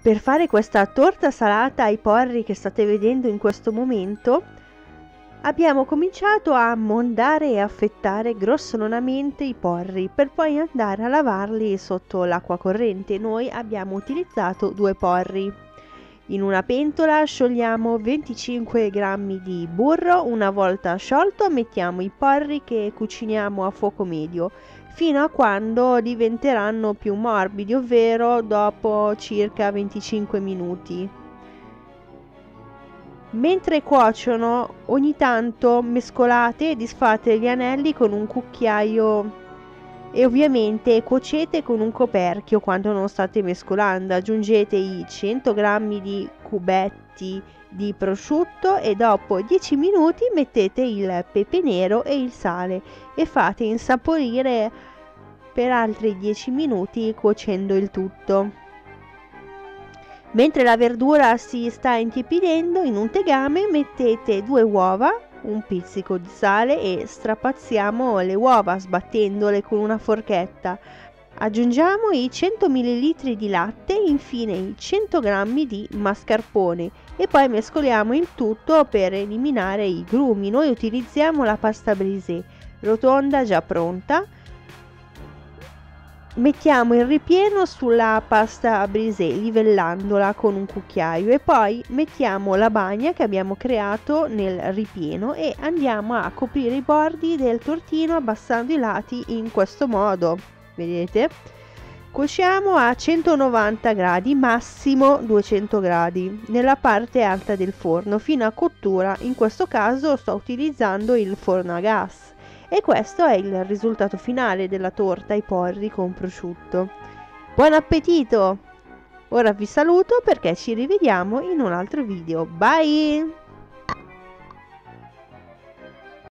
Per fare questa torta salata ai porri che state vedendo in questo momento, abbiamo cominciato a mondare e affettare grossolanamente i porri per poi andare a lavarli sotto l'acqua corrente. Noi abbiamo utilizzato 2 porri. In una pentola sciogliamo 25 g di burro. Una volta sciolto mettiamo i porri che cuciniamo a fuoco medio fino a quando diventeranno più morbidi, ovvero dopo circa 25 minuti. Mentre cuociono, ogni tanto mescolate e disfate gli anelli con un cucchiaio e ovviamente cuocete con un coperchio quando non state mescolando. Aggiungete i 100 g di cubetti di prosciutto e dopo 10 minuti mettete il pepe nero e il sale e fate insaporire per altri 10 minuti cuocendo il tutto. Mentre la verdura si sta intiepidendo, in un tegame mettete 2 uova, un pizzico di sale e strapazziamo le uova sbattendole con una forchetta. Aggiungiamo i 100 ml di latte e infine i 100 g di mascarpone e poi mescoliamo il tutto per eliminare i grumi. Noi utilizziamo la pasta brisée rotonda già pronta. Mettiamo il ripieno sulla pasta brisée livellandola con un cucchiaio e poi mettiamo la bagna che abbiamo creato nel ripieno e andiamo a coprire i bordi del tortino abbassando i lati in questo modo. Vedete? Cuociamo a 190 gradi, massimo 200 gradi, nella parte alta del forno fino a cottura. In questo caso sto utilizzando il forno a gas. E questo è il risultato finale della torta ai porri con prosciutto. Buon appetito! Ora vi saluto perché ci rivediamo in un altro video. Bye!